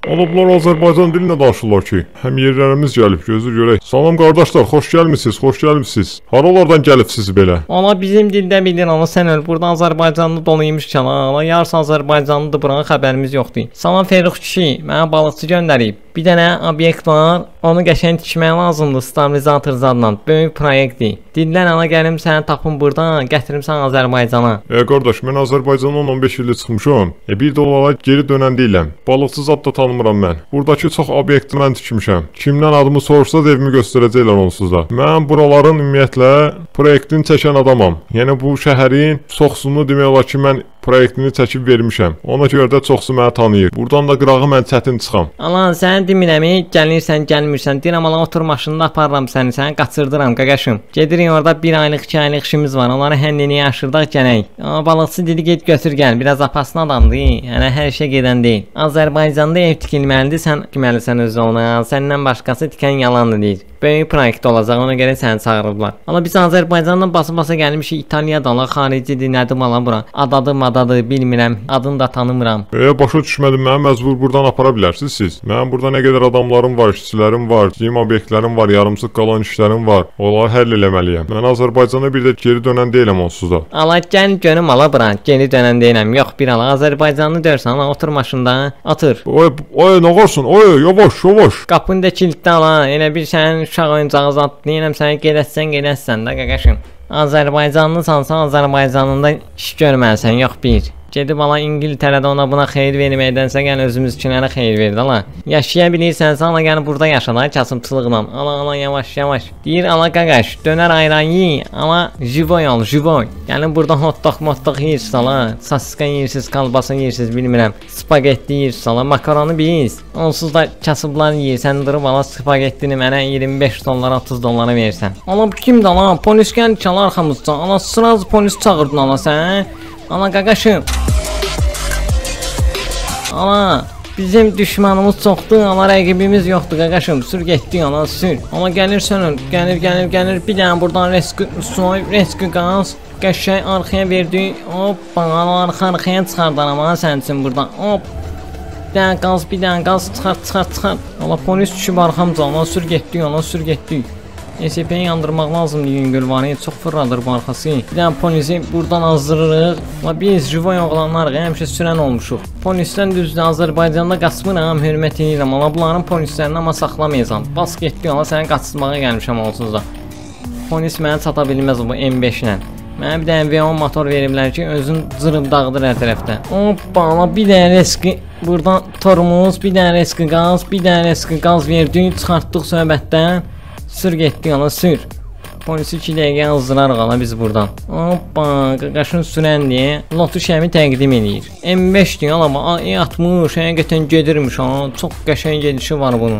Alıblar Azərbaycan dilində danışırlar ki, həm yerlərimiz gəlib, gözür görək. Salam qardaşlar, xoş gəlmisiniz, xoş gəlmisiniz. Haralardan gəlibsiz belə? Ana bizim dildə bilir, ana sən öl. Burada Azərbaycanlı doluymuş ki, ana yarısı Azərbaycanlıdır, buranın xəbərimiz yoxdur. Salam Fərux kişi, mənə balıqçı göndərib. Bir dənə obyekt var, onu qəşəng tikmək lazımdır stabilizator zadla. Böyük proyektdir. Dillər ana gəlim səni tapım burdan, gətirim sən Azərbaycana. Qardaş, mən Azərbaycandan 15 ildə çıxmışam. Bir də olaraq geri dönən deyiləm. Balıqçı zad da tanımıram mən. Buradakı çox obyekti mən tikmişəm. Kimdən adımı soruşsa da evimi göstərəcəklər onsuz da. Mən buraların ümumiyyətlə proyektini çəkən adamam. Yəni bu şəhərin çoxsunu demək olar ki, mən proyektini çəkib vermişəm. Ona görə də çoxsu məni tanıyır. Buradan da qırağı mən çətin çıxam. Alan sən demirəmi? Gəlirsən, gəlmirsən. Deyirəm ala otur maşında aparıram səni qaçırdıram qaqaşım. Gedirik orada 1 aylıq, 2 aylıq işimiz var. Onları həndini yaşırdaq gələk. Amma balıqçı dedi get götür gəl. Biraz apaslı adamdır. Yəni hər şey gedən deyil. Azərbaycanda ev tikilməlidir. Sən tikməlisən öz ona. Səndən başqası tikən yalandır deyir. Böyük proyekt olacaq. Ona görə səni çağırıblar. Amma biz Azərbaycandan basa-basa gəlmişik. İtaliyada la xaricidir, nədir ala bura. Adadır, bilmirəm. Adını da tanımıram. Başa düşmədim. Məni məcbur buradan apara bilərsiniz siz. Mənim burada nə qədər adamlarım var, işçilərim var, cim obyektlərim var, yarımsıq qalan işlərim var. Onları həll eləməliyəm. Mən Azərbaycana bir də geri dönən deyiləm onsuz da. Ala gəl görüm ala bura. Geri dönən deyiləm. Yox bir ala Azərbaycanlı dörsən ala otur maşında. Atır. Oy nə qarsan? Oy yavaş. Qapını da kilitlə ala. Elə bir sənin uşaq oyuncağı zad deyirəm səni gedəsən də qaqaşım. Azərbaycanlısansa Azərbaycanında iş görməlisən, yox bir. Gedib ala İngiltərədə ona buna xeyir verməkdənsə gəl özümüzkülərə xeyir verdi ala. Yaşaya bilirsənsə ala gəl burada yaşa da kasıbçılıqla. Ala yavaş. Deyir ala qaqaş, dönər ayran ye, ama jivoy al, jivoy. Gəlin burada hotdog yeyirsiz ala, sasiska yeyirsiz, kalbasa yeyirsiz, bilmirəm. Spagetti yeyirsiz ala, makaronu biz. Onsuz da kasıblar yeyir, sən durub ala spagettini mənə 25 dollara, 30 dollara verirsən. Ala bu kimdir ala? Polis gəl çal arxamızda. Ala sıraz polis çağırdın ala sən. Ala qaqaşım. Ala bizim düşmanımız çoxdur, ala rəqibimiz yoxdur qaqaşım. Sür getdik ala sür. Ala gəlirsən öl. Gəlir. Bir dənə buradan rescue qaz. Qəşəng arxaya verdi. Hoppa ala arxaya çıxardan ama sənin üçün buradan. Hop. Bir dənə qaz çıxart. Ala polis düşüb arxamca. Ala sür getdik. SCP-yi yandırmaq lazımdır yüngülvarı, çox fırladır bu arxası. Bir dənə polisi buradan azdırırıq. Biz jivoy oğlanlar həmişə sürən olmuşuq. Polisdən düzdür, Azərbaycanda qaçmıram, hörmət edirəm. Ala bunların polislərini amma saxlamayacam. Bas getdik, ala səni qaçırmağa gəlmişəm onsuz da. Polis mənə çata bilməz bu M5 ilə. Mənə bir dənə V10 motor veriblər ki, özün cırıb dağıdır hər tərəfdə. Hoppa, ala bir dənə reski, buradan tormuz, bir dənə reski qaz verdik, çıxartdıq söhbətdən. Sür getdik ala sür. Polisi 2 dəqiqə azdırarıq ala biz buradan. Hoppa qaqaşın sürən deyə lotu şəmi təqdim edir. M5 deyil ala E60 həqiqətən gedirmiş ha. Çox qəşəng gedişi var bunun.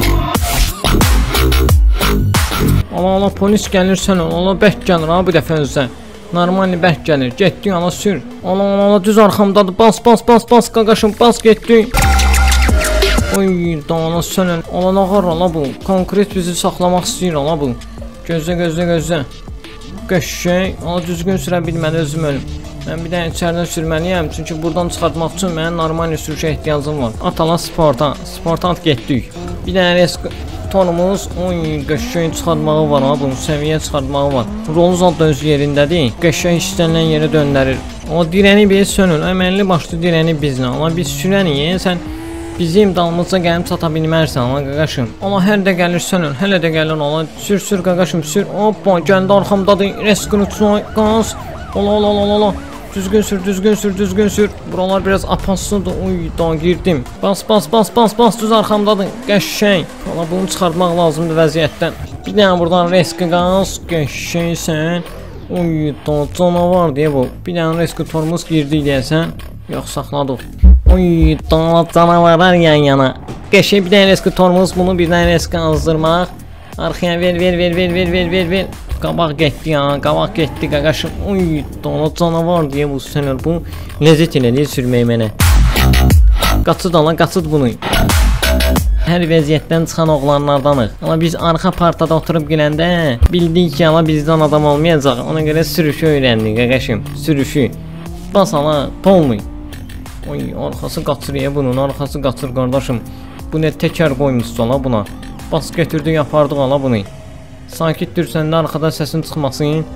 Ala polis gəlir sən ala bək gəlir ha bu dəfə özə. Normal bək gəlir. Getdik ala sür. Ala düz arxamdadır. Bas qaqaşım bas getdik. Oy dana sönən. Ala nağar ala bu. Konkret bizi saxlamaq istəyir ala bu. Gözlə. Qəşəng. Ala düzgün sürə bilmədi özüm ölüm. Mən bir dənə içərdən sürməliyəm. Çünki buradan çıxartmaq üçün mənim normal sürüşə ehtiyacım var. At ala sporta at getdik. Bir dənə resk tonumuz. Oy qəşəng çıxartmağı var ha bunun. Səviyyə çıxartmağı var. Rolu zad da öz yerindədir. Qəşəng istənilən yerə döndərir. O dirəni bir sönün. Əməlli başlı dirəni bizlə. Ala biz sürəniyə sən bizim dalımıza gəlib çata bilmərsən ala qaqaşım. Ala hər də gəlirsən öl, hələ də gəlir ala. Sür qaqaşım sür. Hoppa gəldi arxamdadır. Reskunu qaz. Ola. Düzgün sür. Buralar biraz apaslıdır. Oy da girdim. Bas düz arxamdadır. Qəşəng. Ala bunu çıxartmaq lazımdır vəziyyətdən. Bir dənə buradan reski qaz. Qəşəngsən. Oy da canavar deyə bu. Bir dənə reski tormuz girdi deyəsən. Yox saxladıq. Oy dana canavarlar yan yana. Qəşəng bir dənə reski tormuz, bunu bir dənə reski azdırmaq. Arxaya ver. Qabaq getdi qaqaşım. Oy dana canavar deyə bu sənər bu ləzzət elədir sürmək mənə. Qaçıd bunu. Hər vəziyyətdən çıxan oğlanlardanıq. Amma biz arxa partada oturub güləndə bildik ki, ala bizdən adam olmayacaq. Ona görə sürüşü öyrəndik qaqaşım. Sürüşü. Bas ala, polmuy. Oy, arxası qaçır ya bunun, arxası qaçır qardaşım. Bu nə təkər qoymuşsan la buna. Bas götürdük, apardıq ala bunu. Sakit dur, səndə arxadan səsin çıxmasın.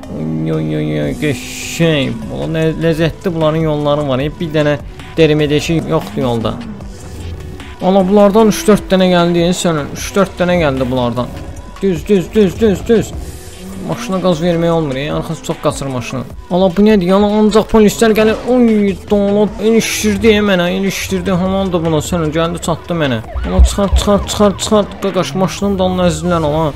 Oy, qəşəng. Valla nə ləzzətli bunların yolları var. Bir dənə derimədeşi yoxdur yolda. Ala bunlardan 3-4 dənə gəldi sənin. 3-4 dənə gəldi bunlardan. Düz. Maşına qaz vermək olmur, arxası çox qaçır maşını. Ala bu nədir? Yəni ancaq polislər gəlir. Oy, donat ilişdirdi mənə, ilişdirdi. Haman da buna sənə gəldi, çatdı mənə. Ala çıxart. Qaqaş maşının dalına əzilən ala.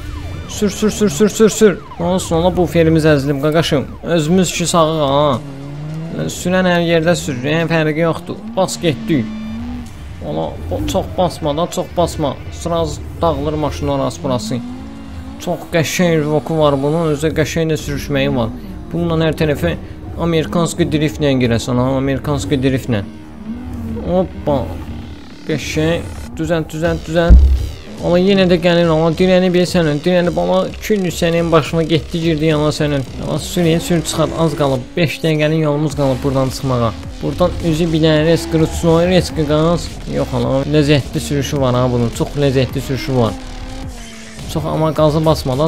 Sür. Olsun, ala bu ferimiz əzilib qaqaşım. Özümüz ki sağı ha. Sürən hər yerdə sür, fərqi yoxdur. Bas getdik. Ala çox basma. Sıraz dağılır maşının orası burası. Çox qəşəng rıvoku var bunun, özü qəşəng də sürüşməyi var. Bununla hər tərəfə Amerikanski driftlə girəsən ha, Amerikanski driftlə. Hoppa. Qəşəng, düzən. Amma yenə də gəlir, amma dirəni bilsənən, dirəni bana küllü sənin başına getdi, girdi yana sənin. Sür çıxart, az qalıb, 5 dəqiqənin yolumuz qalıb buradan çıxmağa. Buradan üzü bilən reski qaz. Yox ala, ləzzətli sürüşü var ha bunun, çox ləzzətli sürüşü var. Çox amma qazı basma,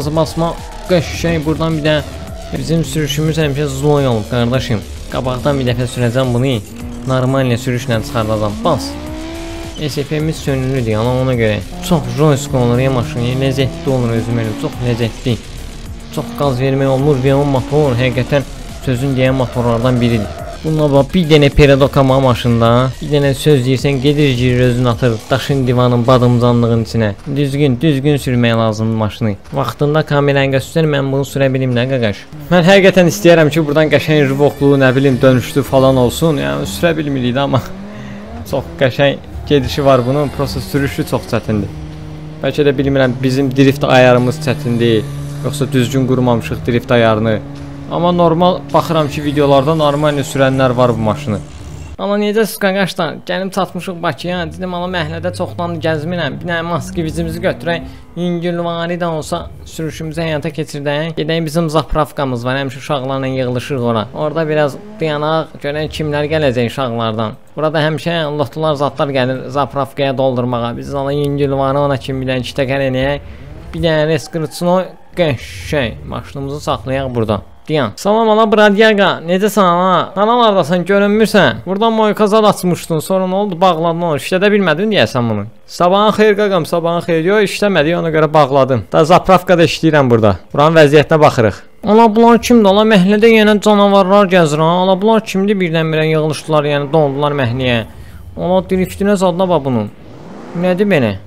qəşəng buradan bir də bizim sürüşümüz həmişə zloy olub qardaşım. Qabaqdan bir dəfə sürəcəm bunu, normal sürüşlə çıxardacam, bas. SF'miz sönülüdür, yəni ona görə çox joystick olur ya maşın, ləzzətli olur özüm elə, çox ləzzətli. Çox qaz vermək olmur, V10 motor həqiqətən sözün deyən motorlardan biridir. Bununla bax, bir dənə perodokama maşında, bir dənə söz deyirsən, gedir girir özünü atır daşın divanın badımcanlığın içinə. Düzgün sürmək lazımdır maşını. Vaxtında kameranı göstər, mən bunu sürə bilim nə qaqaş. Mən həqiqətən istəyərəm ki, buradan qəşəng rivoklu, nə bilim, dönüşlü falan olsun, yəni sürə bilmirik amma çox qəşəng gedişi var bunun, prosta sürüşü çox çətindir. Bəlkə də bilmirəm, bizim drift ayarımız çətindir, yoxsa düzgün qurmamışıq drift ayarını. Amma normal baxıram ki, videolarda normal sürənlər var bu maşını. Amma necəsiz qaqaşlar, gəlib çatmışıq Bakıya, dedim ala məhəllədə çoxdan gəzmirəm, bir dənə maskivizimizi götürək, yüngülvari də olsa sürüşümüzü həyata keçirdək. Gedək bizim zapravkamız var, həmişə uşaqlarla yığılışırıq ora. Orada biraz dayanaq, görək kimlər gələcək uşaqlardan. Burada həmişə lotlar zatlar gəlir zapravkaya doldurmağa. Biz ala yüngülvari ona kimi bir dənə 2 təkər eləyək, bir dənə reskrıçını qəşəng maşınımızı saxlayaq burada. Diyan. Salam ala bradyaqa, necəsən ala? Analardasan, görünmürsən? Buradan moykazar açmışdın, sonra nə oldu? Bağladın onu, işlədə bilmədin deyəsən bunu. Sabahın xeyir qaqam, sabahın xeyir. Yox, işləmədi, ona görə bağladım. Da zapravkada işləyirəm burada. Buranın vəziyyətinə baxırıq. Ala bunlar kimdir? Ala məhəllədə yenə canavarlar gəzir ha. Ala bunlar kimdir? Birdən-birə yığılışdılar, yəni dondular məhəlləyə. Ala driftinə zadına bax bunun. Nədir belə?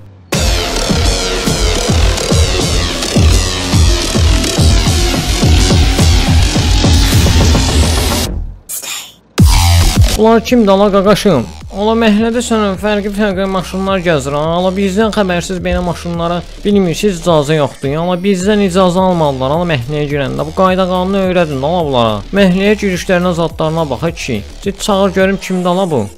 Bunlar kimdir ala qaqaşım? Ala məhəllədə sənə fərqli maşınlar gəzir. Ala bizdən xəbərsiz belə maşınlara bilmirsiniz, icazə yoxdur. Ala bizdən icazə almalılar ala məhəlləyə girəndə. Bu qayda qanunu öyrədin ala bunlara. Məhəlləyə girişlərinə zadlarına bax ki. Get çağır görüm kimdir ala bu.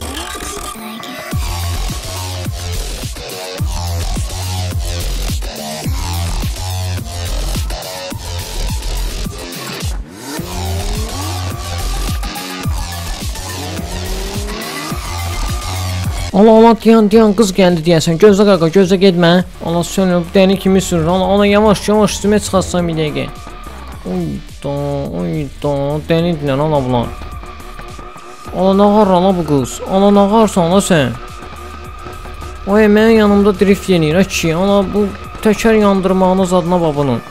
Ala dayan qız gəldi deyəsən. Gözlə qaqa, gözlə getmə. Ala sönüb dəni kimi sürür. Ala yavaş üstümə çıxarsam bir dəqiqə. Oyda, dəni dinən ala bunlar. Ala nağar ala bu qız. Ala nağarsan ala sən. Oy mənim yanımda drift yenir ki. Ala bu təkər yandırmağına zadına bax bunun.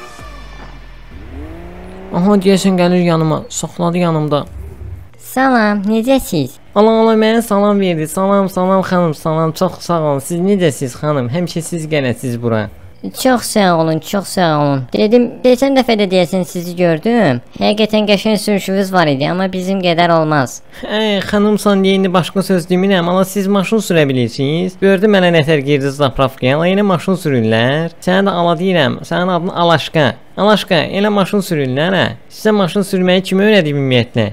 Aha deyəsən gəlir yanıma. Saxladı yanımda. Salam, necəsiz? Ala mənə salam verdi. Salam xanım, salam. Çox sağ olun. Siz necəsiz xanım? Həmişə siz gələsiz bura. Çox sağ olun. Dedim, keçən dəfə də deyəsən sizi gördüm. Həqiqətən qəşəng sürüşünüz var idi, amma bizim qədər olmaz. Xanımsan deyə indi başqa söz demirəm, amma siz maşın sürə bilirsiniz. Gördüm mənə nətər girdi zapravkaya, ala yenə maşın sürürlər. Sənə də ala deyirəm, sənin adın Alaşqa. Alaşqa, elə maşın sürürlər hə. Sizə maşın sürməyi kim öyrədib ümumiyyətlə?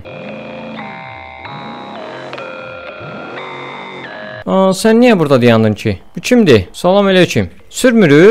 Sən niyə burada dayandın ki? Bu kimdir? Salam aleyküm. Sürmürük?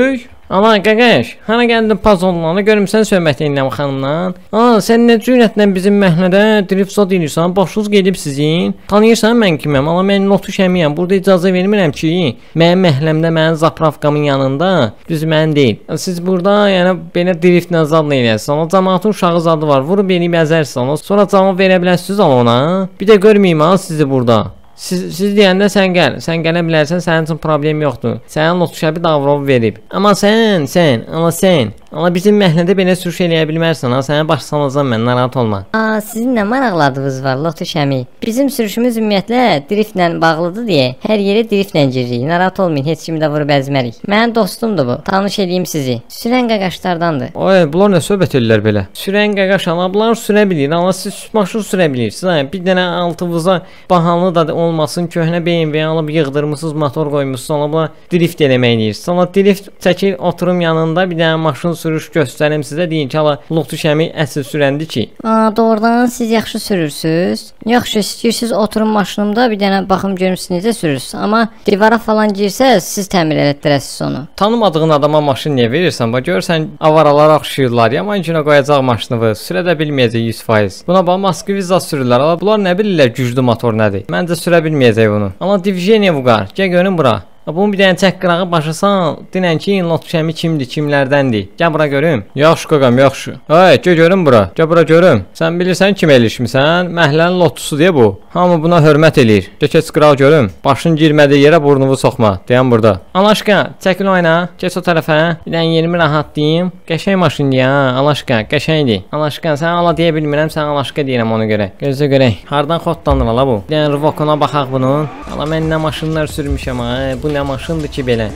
Ana qaqaş, hara gəldin pazonlarına görmüsən söhbət eynəm xanımla? Sən nə cürətlə bizim məhəllədə drift zad edirsən, başınız gedib sizin. Tanıyırsan mən kiməm? Amma mən Lotu Şəmiyəm. Burada icazə vermirəm ki, mənim məhəlləmdə mənim zapravkamın yanında düz mən deyil. Siz burada yəni belə driftlə zadla eləyəsiniz. Amma cəmaatın uşağı zadı var. Vurub eləyib əzərsiniz. Sonra cavab verə bilərsiniz ona. Bir də görməyim ha sizi burada. Siz deyəndə sən gələ bilərsən, sənin üçün problem yoxdur. Sənin Lotu Şəbi davrov verib. Amma sən, amma bizim məhəllədə belə sürüş eləyə bilmərsən, ha, sənə baş salacağam mən, narahat olma. Sizin nə maraqladığınız var Lotu Şəmi? Bizim sürüşümüz ümumiyyətlə driftlə bağlıdır deyə hər yerə driftlə giririk. Narahat olmayın, heç kimi də vurub əzmərik. Mənim dostumdur bu. Tanış edeyim sizi. Sürən qaqaşlardandır. Ay, bunlar nə söhbət edirlər belə? Sürən qaqaş alalar sürə bilir, amma siz maşın sürə bilirsiniz. Ha, bir dənə altınıza bahalı da olmasın, köhnə BMW alıb yığdırmısınız, motor qoymusunuz, alıb drift eləmək eləyirsiniz. Amma drift çəkir, oturum yanında bir dənə maşın sürüş göstərim sizə, deyin ki, ala Lotu Şəmi əsl sürəndir ki. Doğrudan siz yaxşı sürürsüz. Yaxşı istəyirsiniz oturum maşınımda bir dənə baxım görüm siz necə sürürsüz. Amma divara falan girsəz siz təmir elətdirəsiz onu. Tanımadığın adama maşın niyə verirsən? Bax görsən avaralar axşıyırlar. Yaman günə qoyacaq maşını, sürə də bilməyəcək 100%. Buna bax Moskviza sürürlər. Ala bunlar nə bilirlər güclü motor nədir? Məncə sürə bilməyəcək bunu. Amma diviziyaya vurğar. Gəl görün bura. Bunun bir dənə çək qırağı başasan, dinən ki, Lotu Şəmi kimdir, kimlərdəndir? Gəl bura görüm. Yaxşı qaqam, yaxşı. Ay, gəl görüm bura. Gəl bura görüm. Sən bilirsən kim elişmisən? Məhəllənin lotusu deyə bu. Hamı buna hörmət eləyir. Keç qırağı görüm. Başın girmədiyi yerə burnunu soxma. Deyən burada. Alaşqa, çəkil oyna. Keç o tərəfə. Bir dənə yerimi rahatlayım. Qəşəng maşındır ya. Alaşqa, qəşəngdir. Alaşqa, sən ala deyə bilmirəm, sən Alaşqa deyirəm ona görə. Gözlə görək. Hardan xodlanır ala bu? Bir dənə rivokuna baxaq bunun. Ala mən nə maşınlar sürmüşəm ha. Bu nə maşındır ki belə.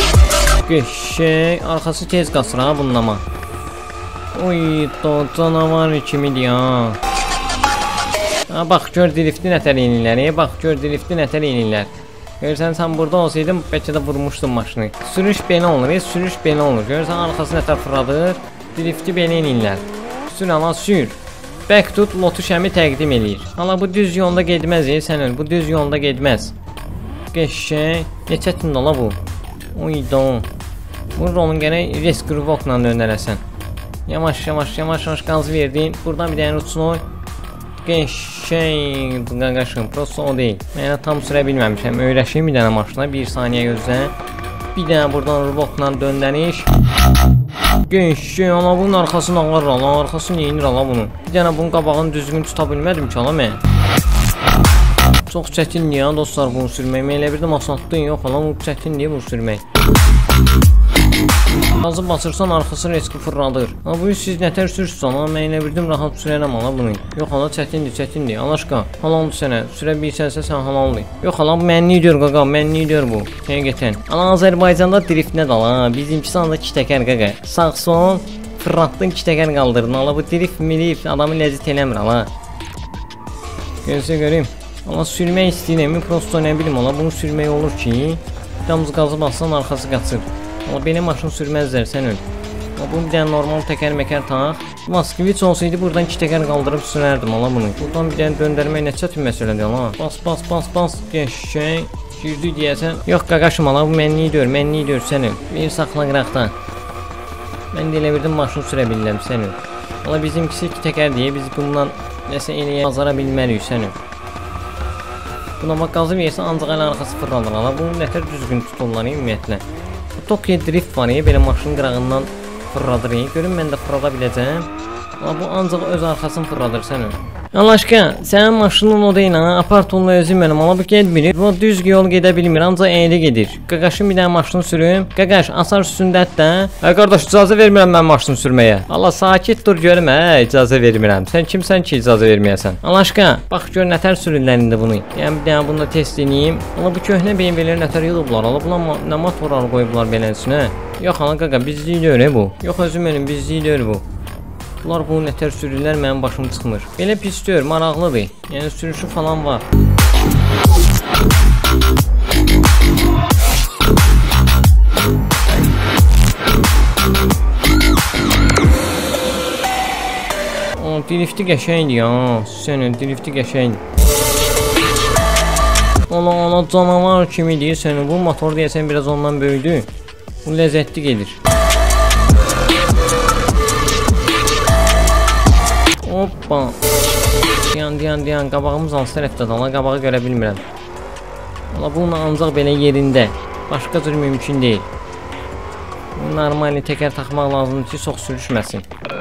Qəşəng, arxası tez qasır ha bunun amma. Oy, canavar kimidir ya. Bax gör drifti nətər eynirlər. Bax gör drifti nətər eynirlər. Görsən sən burada olsaydın bəlkə də vurmuşdun maşını. Sürüş belə olur, sürüş belə olur. Görsən arxası nətər fırladır. Drifti belə eynirlər. Sür ala sür. Bək tut Lotu Şəmi təqdim eləyir. Ala bu düz yolda getməz, sən öl. Bu düz yolda getməz. Qəşəng. Ne çətindir ala bu. Oyda. Burada onun gərək reskurvokla döndərəsən. Yavaş qaz verdin. Buradan bir dənə uçsun oy. Qəşəng. Qaqaşım. Prosto o deyil. Mənə tam sürə bilməmişəm. Öyrəşim bir dənə maşına. 1 saniyə gözlə. Bir dənə buradan rubokla döndəriş. Qəşəng. Ala bunun arxasını ağır ala. Arxasını yeyinir ala bunu. Bir dənə bunun qabağını düzgün tuta bilmədim ki ala mən. Çox çətindir ya dostlar bunu sürmək. Mən elə birdə masadın yox, ala bu çətindir bunu sürmək. Gazı basırsan arxası reski fırladır. Amma bu siz nətər sürsüz ala, mən elə birdim rahat sürərəm ala bunu. Yox ala çətindir. Alaşqa, halaldır sənə. Sürə bilsənsə sən halaldır. Yox ala bu mənlik deyir qaqa, mənlik deyir bu. Həqiqətən. Ala Azərbaycanda drift nədir ala? Bizimkisi anda 2 təkər qaqa. Sağ sol fırlatdın 2 təkər qaldırdın. Ala bu drift milif adamı ləzzət eləmir ala. Gözlə görüm. Amma sürmək istəyirəm, prosto nə bilim ala, bunu sürmək olur ki, damız qazı bassan arxası qaçır. Amma belə maşın sürməzlər, sən öl. Amma bunu bir dənə normal təkər məkər taq. Moskviç olsaydı buradan 2 təkər qaldırıb sürərdim ala bunu. Buradan bir dənə döndərmək nə çətin məsələdir ala. Bas, qəşəng. Girdi deyəsən. Yox qaqaşım ala, bu mənlik deyir, sən öl. Bir saxla qıraqdan. Mən də elə birdim maşın sürə bilirəm, sən öl. Ala bizimkisi 2 təkər deyə biz bundan nəsə eləyə bazara bilmərik, sən öl. Buna bax qazı versə ancaq elə arxası fırlanır ala. Bunu nətər düzgün tuturlar ümumiyyətlə. Tokyo drift var belə maşının qırağından fırladır. Görün mən də fırlada biləcəm. Amma bu ancaq öz arxasını fırladır sən öl. Alaşqa, sənin maşının o deyil ha, apartonla özüm mənim, amma bu getmir. Bu düz yol gedə bilmir, ancaq əyri gedir. Qaqaşın bir dənə maşını sürüm. Qaqaş, asar üstündət də. Qardaş, icazə vermirəm mən maşını sürməyə. Allah, sakit dur görüm, icazə vermirəm. Sən kimsən ki, icazə verməyəsən? Alaşqa, bax gör nətər sürürlər indi bunu. Yəni bir dənə bunu da test edeyim. Allah, bu köhnə BMW-ləri nətər yığıblar? Allah, bunlar nə motorlar qoyublar beləsinə? Yox, ana qaqa, bizlik deyil bu. Yox, özüm mənim bizlik deyil bu. Bunlar bunu nətər sürürlər, mənim başım çıxmır. Belə pis deyil, maraqlıdır. Yəni sürüşü falan var. Drifti qəşəngdir ya. Sənin drifti qəşəngdir. Ana canavar kimi deyir sənin. Bu motor deyəsən biraz ondan böyüdü. Bu ləzzətli gedir. Hoppa. Dayan, qabağımız hansı tərəfdədir? Ala qabağı görə bilmirəm. Ala bununla ancaq belə yerində. Başqa cür mümkün deyil. Normal təkər taxmaq lazımdır ki, çox sürüşməsin.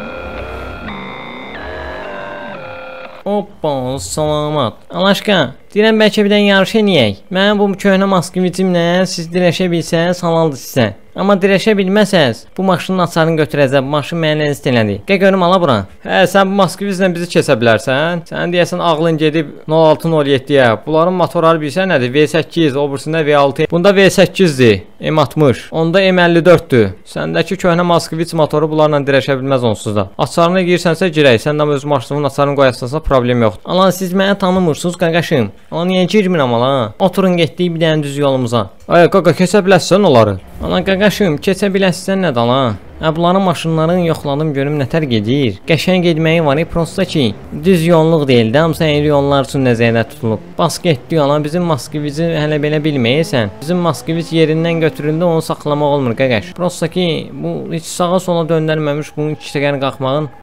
Hoppa, salamat. Alaşqa, deyirəm bəlkə bir dən yarış eləyək. Mənim bu köhnə Moskvicimlə siz dirəşə bilsəniz, halaldır sizə. Amma dirəşə bilməsəz, bu maşının açarını götürəcəm. Bu maşın mənə nəzit elədi. Gəl görüm ala bura. Hə, sən bu Moskviclə bizi keçə bilərsən. Sən deyəsən ağlın gedib 0607-yə. Bunların motorları bilsən nədir? V8, obursunda V6. Bunda V8-dir. M60. Onda M54-dür. Səndəki köhnə Moskvic motoru bunlarla dirəşə bilməz onsuz da. Açarını girsənsə girək. Sən də öz maşının açarını qoyarsansa problem yoxdur. Ala siz məni tanımırsınız qaqaşım. Ala niyə girmirəm ala? Oturun getdik bir dənə düz yolumuza. Ay qaqa keçə bilərsən onları. Ala qaqaşım keçə bilərsən nə dala? Bunların maşınlarını yoxladım görüm nətər gedir. Qəşəng getməyi var, prosta ki, düz yolluq deyil də, hamısı əyri yollar üçün nəzərdə tutulub. Bas getdi ala, bizim Moskvici hələ belə bilməyəsən. Bizim Moskvic yerindən götürüldü, onu saxlamaq olmur qaqaş. Prosta ki, bu heç sağa sola döndərməmiş bunun iki təkərini qalxmağın